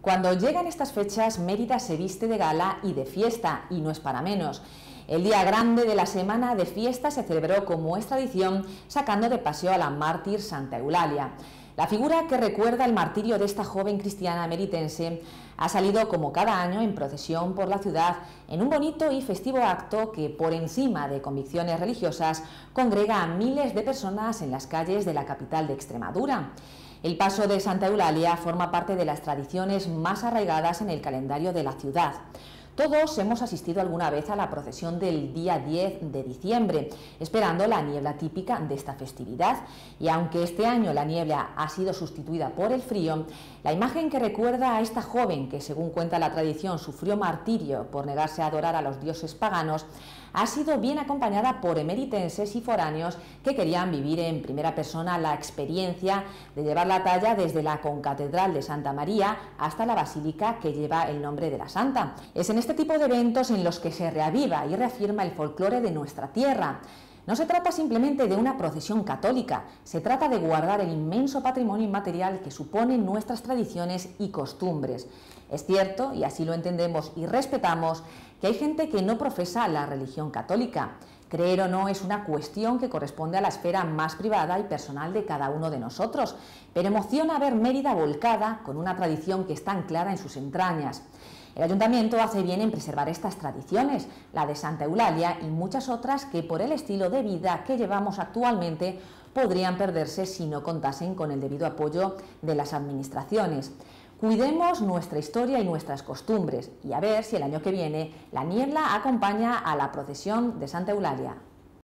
Cuando llegan estas fechas, Mérida se viste de gala y de fiesta, y no es para menos. El día grande de la semana de fiesta se celebró, como es tradición, sacando de paseo a la mártir Santa Eulalia. La figura que recuerda el martirio de esta joven cristiana meritense ha salido como cada año en procesión por la ciudad en un bonito y festivo acto que, por encima de convicciones religiosas, congrega a miles de personas en las calles de la capital de Extremadura. El paso de Santa Eulalia forma parte de las tradiciones más arraigadas en el calendario de la ciudad. Todos hemos asistido alguna vez a la procesión del día 10 de diciembre, esperando la niebla típica de esta festividad, y aunque este año la niebla ha sido sustituida por el frío, la imagen que recuerda a esta joven que, según cuenta la tradición, sufrió martirio por negarse a adorar a los dioses paganos, ha sido bien acompañada por emeritenses y foráneos que querían vivir en primera persona la experiencia de llevar la talla desde la concatedral de Santa María hasta la basílica que lleva el nombre de la santa. Es en este tipo de eventos en los que se reaviva y reafirma el folclore de nuestra tierra. No se trata simplemente de una procesión católica, se trata de guardar el inmenso patrimonio inmaterial que suponen nuestras tradiciones y costumbres. Es cierto, y así lo entendemos y respetamos, que hay gente que no profesa la religión católica. Creer o no es una cuestión que corresponde a la esfera más privada y personal de cada uno de nosotros, pero emociona ver Mérida volcada con una tradición que está anclada en sus entrañas. El Ayuntamiento hace bien en preservar estas tradiciones, la de Santa Eulalia y muchas otras que, por el estilo de vida que llevamos actualmente, podrían perderse si no contasen con el debido apoyo de las administraciones. Cuidemos nuestra historia y nuestras costumbres, y a ver si el año que viene la niebla acompaña a la procesión de Santa Eulalia.